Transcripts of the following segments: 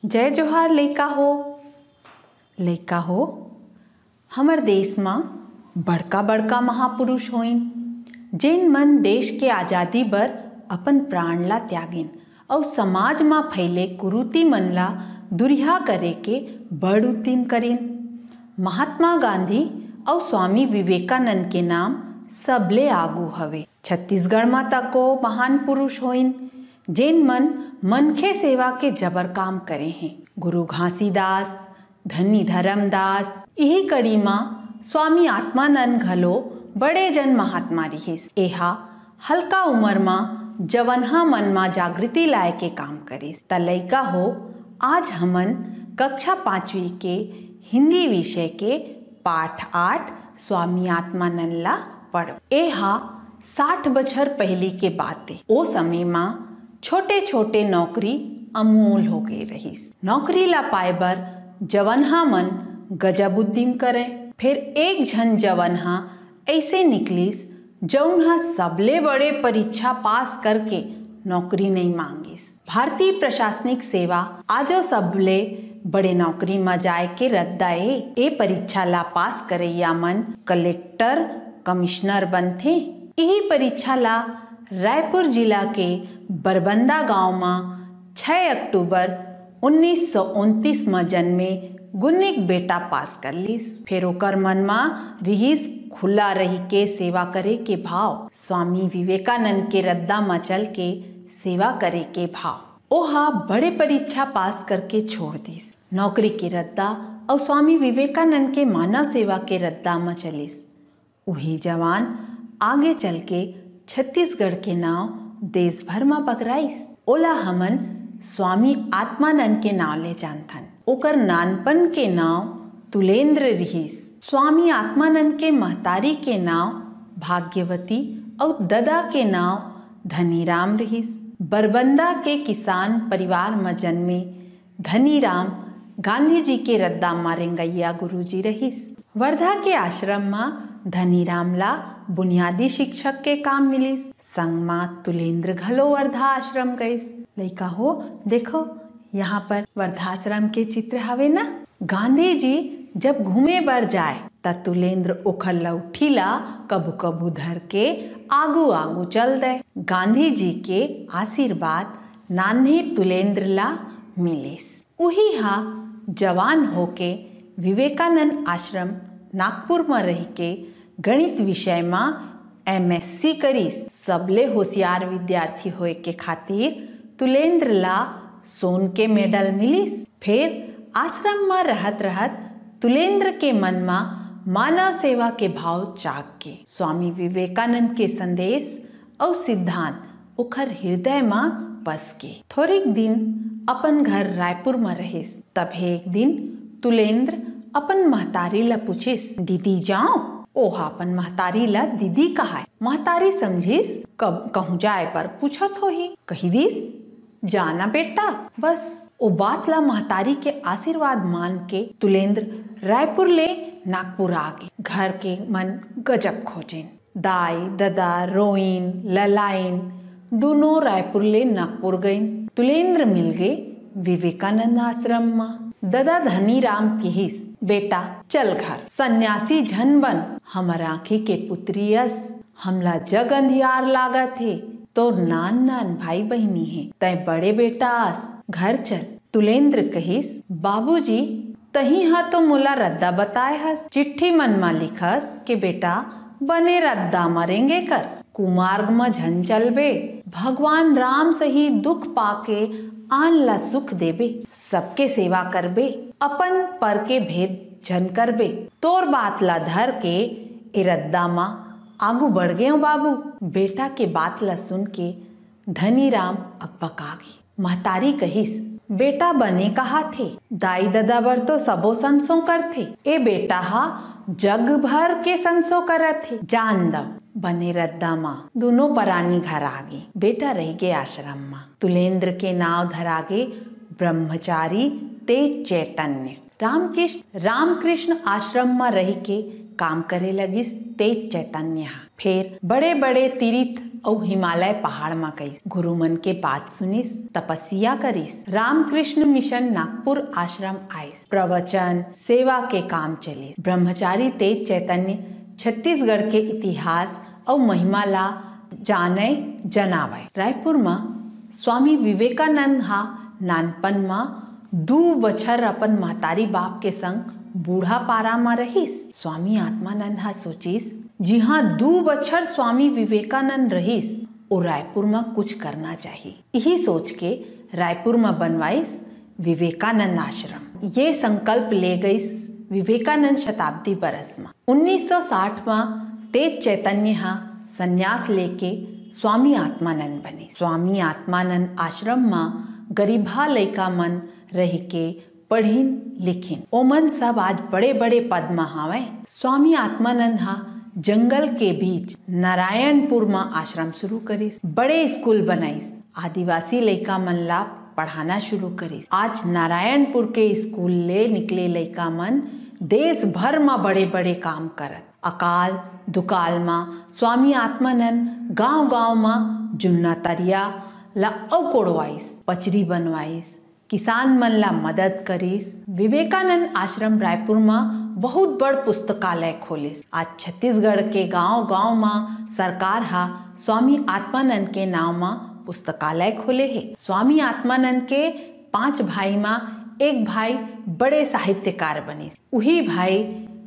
जय जोहार लइका हो। हमर देश में बड़का बड़का महापुरुष होइन जेन मन देश के आज़ादी बर अपन प्राण ला त्यागिन और समाज में फैले कुरीति मन ला दुरिहा करे के बड़ उद्यम करिन। महात्मा गांधी और स्वामी विवेकानंद के नाम सबले आगू हवे। छत्तीसगढ़ में तको महान पुरुष होइन जेन मनखे सेवा के जबर काम करे हैं। गुरु घासीदास, धनी धर्मदास, यही कड़ी में स्वामी आत्मानंद घलो बड़े जन महात्मा रहिस। एहा हल्का उम्र में जवनहा मन में जागृति लाए के काम करिस। त लइका हो, आज हमन कक्षा 5वीं के हिंदी विषय के पाठ 8 स्वामी आत्मानंद ला पढ़। एहा 60 बछर पहली के बात है। ओ समय में छोटे छोटे नौकरी अमूल हो गई रहीस। नौकरी ला पाए बर जवनहा मन गजब उद्यम करे। फिर एक झन जवनहा ऐसे निकलिस जौनहा सबले बड़े परीक्षा पास करके नौकरी नहीं मांगिस। भारतीय प्रशासनिक सेवा आजो सबले बड़े नौकरी में जाए के रद्दाए। ए परीक्षा ला पास करैया मन कलेक्टर, कमिश्नर बनथे। यही परीक्षा ला रायपुर जिला के बरबंदा गांव में 6 अक्टूबर 1929 में जन्मे गुन्निक बेटा पास कर लीस। फिर ओकर मन में रिहिस खुला रही के सेवा करे के भाव। स्वामी विवेकानंद के रद्दा में चल के सेवा करे के भाव। ओहा बड़े परीक्षा पास करके छोड़ दीस। नौकरी के रद्दा और स्वामी विवेकानंद के मानव सेवा के रद्दा में चलिस। वही जवान आगे चल के छत्तीसगढ़ के नाव देश भर में बगराइस। ओला हमन स्वामी आत्मानंद के नाव ले जानथन। ओकर नानपन के नाव तुलेंद्र रहिस। स्वामी आत्मानंद के महतारी के नाव भाग्यवती और ददा के नाव धनीराम रहिस। बरबंदा के किसान परिवार में जन्मे धनीराम गांधी जी के रद्दा में रेंगैया गुरुजी रहिस। वर्धा के आश्रम में धनीराम ला बुनियादी शिक्षक के काम मिलिस। संग में तुलेंद्र घलो वर्धा आश्रम गईस। लइका हो, देखो यहाँ पर वर्धाश्रम के चित्र हवे ना। गांधी जी जब घूमे बर जाए त तुलेंद्र ओखर लौठी ला कबू कबू धर के आगू आगू चल दे। गांधी जी के आशीर्वाद नान्हे तुलेंद्र ला मिलिस। उही हा जवान होके विवेकानंद आश्रम नागपुर में रह के गणित विषय में MSc करीस। सबले होशियार विद्यार्थी होए के खातिर तुलेंद्र ला सोन के मेडल मिलिस। फिर आश्रम में रहत रहत तुलेंद्र के मन में मानव सेवा के भाव जाग के स्वामी विवेकानंद के संदेश और सिद्धांत ओखर हृदय में बस के। थोड़िक दिन अपन घर रायपुर में रहिस। तब एक दिन तुलेंद्र अपन महतारी ला पूछिस, दीदी जाओ? ओहा अपन महतारी ला दीदी कहा। महतारी समझिस कब कहूँ जाए पर पूछत हो ही। कही दिस, जाना बेटा। बस ओ बात ला महतारी के आशीर्वाद मान के तुलेंद्र रायपुर ले नागपुर आ गए। घर के मन गजब खोजेन। दाई ददा रोइन ललाइन दोनों रायपुर ले नागपुर गईन। तुलेंद्र मिल गए विवेकानंद आश्रम में। ददा धनीराम किहिस, बेटा चल घर, सन्यासी झन बन। हमर आँखी के पुत्रियस हमला जग अंधियार लागत है। तोर नान नान भाई बहनी है, तय बड़े बेटास घर चल। तुलेंद्र कहिस, बाबूजी तही हा तो मोला रद्दा बताए हस। चिट्ठी मन मा लिखस के बेटा बने रद्दा मरेंगे कर। कुमार्ग में झन चलबे, भगवान राम सही दुख पाके आन ला सुख देबे। सबके सेवा करबे, अपन पर के भेद झन करबे। तोर बात ला धर के इरद्दा मा आगू बढ़ गए बाबू। बेटा के बात ला सुन के धनीराम अकबका गई। महतारी कहिस, बेटा बने कहा थे, दाई ददा बर तो सबो संसो करथे। ए बेटा हा जग भर के संसो करत थे। जान दो बने रद्दा मा दोनों परानी घर आगे। बेटा रह गए आश्रम मा। तुलेंद्र के नाव धरागे ब्रह्मचारी तेज चैतन्य। रामकृष्ण आश्रम में रह के काम करे लगिस तेज चैतन्य। फिर बड़े बड़े तीर्थ और हिमालय पहाड़ में कईस। गुरु मन के बात सुनिस, तपस्या करिस। रामकृष्ण मिशन नागपुर आश्रम आइस, प्रवचन सेवा के काम चलिस। ब्रह्मचारी तेज चैतन्य छत्तीसगढ़ के इतिहास और महिमा ला जाने जनावे। रायपुर में स्वामी विवेकानंद हा नानपन में 2 बछर अपन महतारी बाप के संग बूढ़ा पारा में रहीस। स्वामी आत्मानंद हा सोचिस, जी हाँ 2 बछर स्वामी विवेकानंद रहीस और रायपुर में कुछ करना चाहिए। यही सोच के रायपुर में बनवाइस विवेकानंद आश्रम। ये संकल्प ले गईस विवेकानंद शताब्दी बरस में। 1960 में तेज चैतन्य हा संन्यास लेके स्वामी आत्मानंद बने। स्वामी आत्मानंद आश्रम में गरीबा लइका मन रह के पढ़िन लिखिन। ओमन सब आज बड़े बड़े पद में हावे। स्वामी आत्मानंद हा जंगल के बीच नारायणपुर में आश्रम शुरू करिस। बड़े स्कूल बनाइस, आदिवासी लइका मन ला पढ़ाना शुरू करिस। आज नारायणपुर के स्कूल ले निकले लइका मन देश भर में बड़े बड़े काम करत। अकाल दुकाल में स्वामी आत्मानंद गांव गांव में जुन्ना तरिया ला अव कोड़वाइस, पचरी बनवाइस, किसान मन ला मदद करिस। विवेकानंद आश्रम रायपुर में बहुत बड़ पुस्तकालय खोलिस। आज छत्तीसगढ़ के गांव गांव में सरकार हा स्वामी आत्मानंद के नाम में पुस्तकालय खोले है। स्वामी आत्मानंद के 5 भाई में एक भाई बड़े साहित्यकार बनिस। वही भाई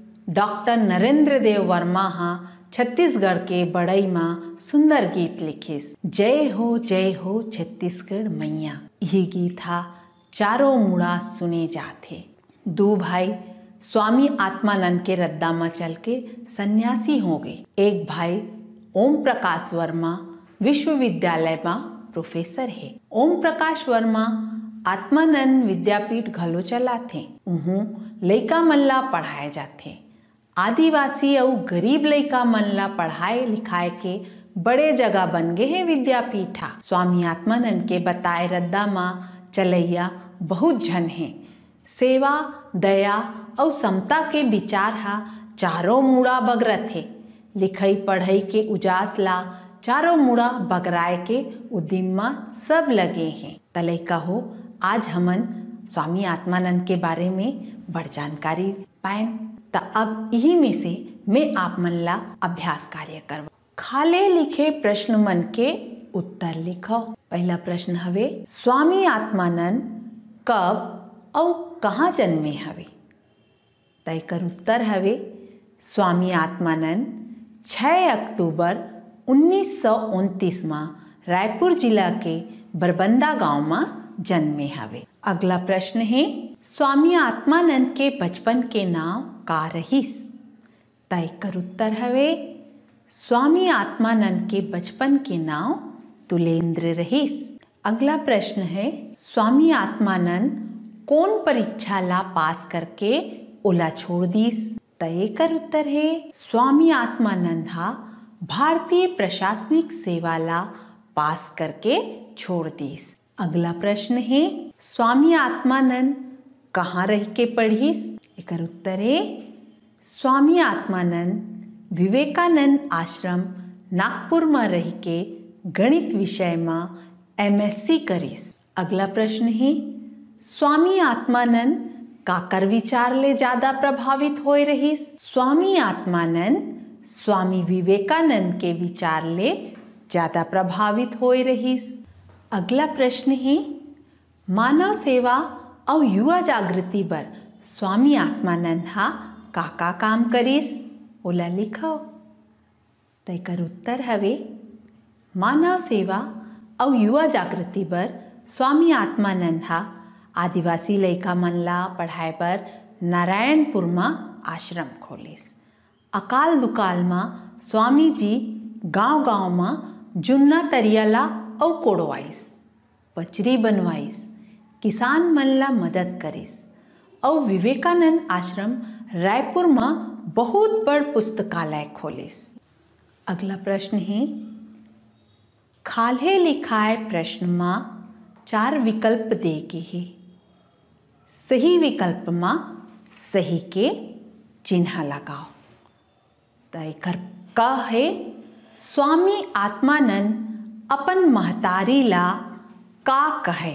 डॉक्टर नरेंद्र देव वर्मा हा छत्तीसगढ़ के बड़ई माँ सुंदर गीत लिखिस। जय हो छत्तीसगढ़ मैया। यही गीत हा चारों मुड़ा सुने जाते। 2 भाई स्वामी आत्मानंद के रद्दा में चल के सन्यासी हो गए। एक भाई ओम प्रकाश वर्मा विश्वविद्यालय में प्रोफेसर है। ओम प्रकाश वर्मा आत्मानंद विद्यापीठ घलो चलाथे। उहूं लइका मन ला पढ़ाए जाथे। आदिवासी और गरीब लइका मन ला पढ़ाए लिखाए के बड़े जगह बन गए हैं विद्यापीठा। स्वामी आत्मानंद के बताए रद्दा माँ चलैया बहुत झन हैं। सेवा दया और समता के विचार हा चारों मुड़ा बगरत है। लिखई पढ़ई के उजास ला चारों मुड़ा बगराए के उद्यम में सब लगे हैं। तलई कहो आज हमन स्वामी आत्मानंद के बारे में बड़ जानकारी पाएं। त अब यही में से मैं आप मन ला अभ्यास कार्य करवा। खाले लिखे प्रश्न मन के उत्तर लिखो। पहला प्रश्न हवे, स्वामी आत्मानंद कब और कहाँ जन्मे हवे? तय कर उत्तर हवे, स्वामी आत्मानंद 6 अक्टूबर 1929 में रायपुर जिला के बरबंदा गांव में जन्मे हवे। अगला प्रश्न है, स्वामी आत्मानंद के बचपन के नाम का रहीस? तय कर उत्तर हवे, स्वामी आत्मानंद के बचपन के नाम तुलेंद्र रहीस। अगला प्रश्न है, स्वामी आत्मानंद कौन परीक्षा ला पास करके ओला छोड़ दीस? तय कर उत्तर है, स्वामी आत्मानंद हा भारतीय प्रशासनिक सेवा ला पास करके छोड़ दीस। अगला प्रश्न है, स्वामी आत्मानंद कहाँ रह के पढ़ीस? एकर उत्तर है, स्वामी आत्मानंद विवेकानंद आश्रम नागपुर में रह के गणित विषय में MSc करीस। अगला प्रश्न है, स्वामी आत्मानंद काकर विचार ले ज्यादा प्रभावित होए रहीस? स्वामी आत्मानंद स्वामी विवेकानंद के विचार ले ज्यादा प्रभावित होए रहीस। अगला प्रश्न है, मानव सेवा और युवा जागृति पर स्वामी आत्मानंद हा का काम करीस? ओला लिखो। तय कर उत्तर हवे, मानव सेवा और युवा जागृति पर स्वामी आत्मानंद हा आदिवासी लइका मन ला पढ़ाए पर नारायणपुर में आश्रम खोलिस। अकाल दुकाल में स्वामी जी गांव गांव में जुन्ना तरिया ला और कोड़वाइस, पचरी बनवाइस, किसान मन ला मदद करिस और विवेकानंद आश्रम रायपुर में बहुत बड़ पुस्तकालय खोलिस। अगला प्रश्न है, खाले लिखाए प्रश्न में 4 विकल्प दे के है। सही विकल्प में सही के चिन्ह लगाओ। तय कर का है स्वामी आत्मानंद अपन महतारी ला का कहे।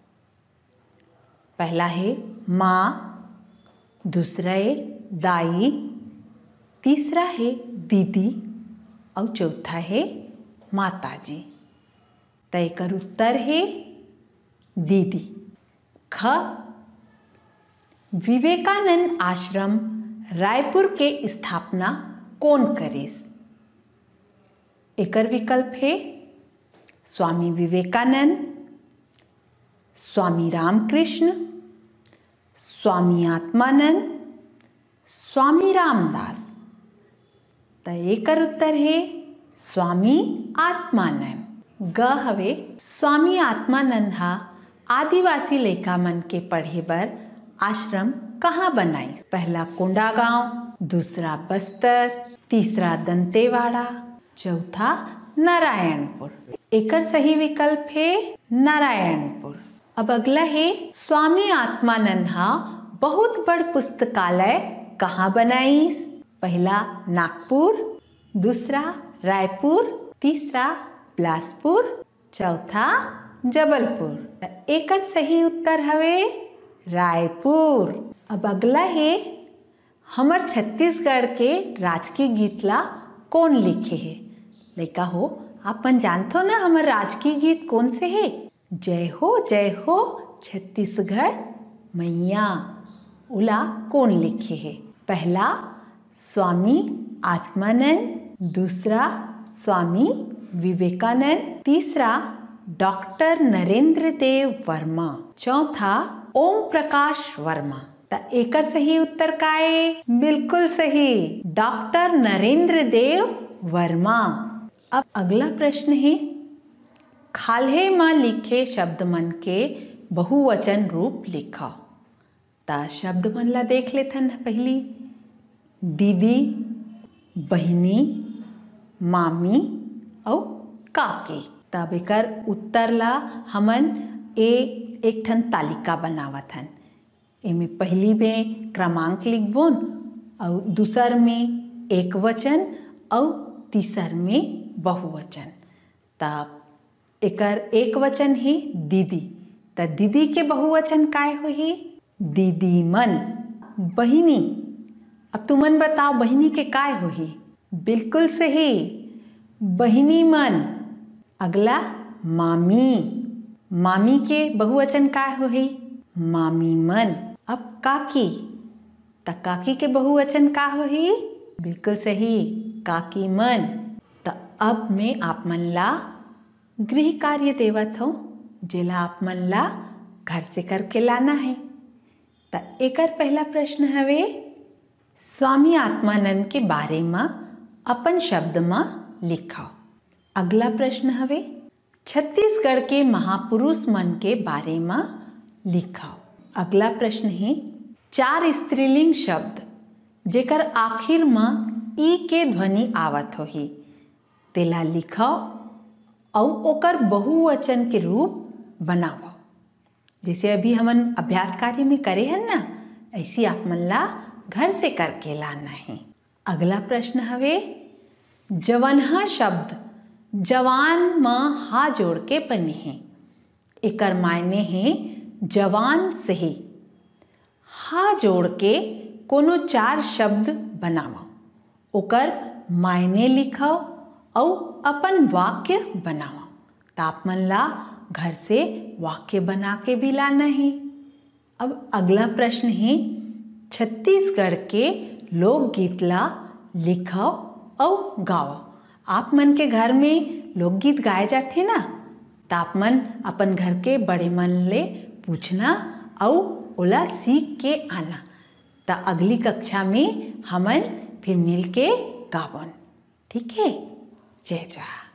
पहला है माँ, दूसरा है दाई, तीसरा है दीदी और चौथा है माताजी। तो एकर उत्तर है दीदी। ख, विवेकानंद आश्रम रायपुर के स्थापना कौन करेस। एकर विकल्प है स्वामी विवेकानंद, स्वामी रामकृष्ण, स्वामी आत्मानंद, स्वामी रामदास। तो एकर उत्तर है स्वामी आत्मानंद। ग हवे स्वामी आत्मानंद हा आदिवासी लइका मन के पढ़े बर आश्रम कहाँ बनाई। पहला कोंडागांव, दूसरा बस्तर, तीसरा दंतेवाड़ा, चौथा नारायणपुर। एकर सही विकल्प है नारायणपुर। अब अगला है स्वामी आत्मानंद हा बहुत बड़ पुस्तकालय कहाँ बनाईस। पहला नागपुर, दूसरा रायपुर, तीसरा बिलासपुर, चौथा जबलपुर। एकर सही उत्तर हवे रायपुर। अब अगला है हमर छत्तीसगढ़ के राजकीय गीत ला कौन लिखे है। लइका हो आपन जानथो ना हमर राजकीय गीत कौन से है। जय हो छत्तीसगढ़ मैया, उला कौन लिखे है। पहला स्वामी आत्मानंद, दूसरा स्वामी विवेकानंद, तीसरा डॉक्टर नरेंद्र देव वर्मा, चौथा ओम प्रकाश वर्मा। तो एकर सही उत्तर का है बिल्कुल सही, डॉक्टर नरेंद्र देव वर्मा। अब अगला प्रश्न है खाल्हे में लिखे शब्द मन के बहुवचन रूप लिखा। ता शब्द मन ला देख लेथन पहली। दीदी, बहिनी, मामी और काकी। तब एकर उत्तर ला हमन एक ठन तालिका बनावत हन। एमे पहली में क्रमांक लिखबोन और दूसर में एक वचन और तीसर में बहुवचन। तब एकर एक वचन है दीदी। त दीदी के बहुवचन काय होही दीदी मन। बहिनी, अब तुमन बताओ बहिनी के काय होही। बिल्कुल सही, बहिनी मन। अगला मामी, मामी के बहुवचन काय होही मामी मन। अब काकी, त काकी के बहुवचन का होही बिल्कुल सही काकी मन। त अब मैं आप मन ला गृह कार्य देवत हूँ जेला आप मन ला घर से करके लाना है। त एकर पहला प्रश्न हवे स्वामी आत्मानंद के बारे में अपन शब्द में लिखा। अगला प्रश्न हवे छत्तीसगढ़ के महापुरुष मन के बारे में लिखा। अगला प्रश्न है 4 स्त्रीलिंग शब्द जेकर आखिर में ई के ध्वनि आवत होही तेला लिखो और ओकर बहुवचन के रूप बनाओ। जैसे अभी हमन अभ्यास कार्य में करे हैं ना, ऐसी आप मन ला घर से करके लाना है। अगला प्रश्न हवे जवनहा शब्द जवान में हा जोड़ के बने हैं। एकर मायने है जवान से ही हा जोड़ के कोनो 4 शब्द बनाओ, ओकर मायने लिखो और अपन वाक्य बनाओ। तो आप मन ला घर से वाक्य बना के भी लाना है। अब अगला प्रश्न है छत्तीसगढ़ के लोकगीत ला लिखो और गाओ। आप मन के घर में लोकगीत गाए जाते ना, तो आप मन अपन घर के बड़े मन ले पूछना और ओला सीख के आना। तो अगली कक्षा में हमन फिर मिल के गावन। ठीक है, जय जय।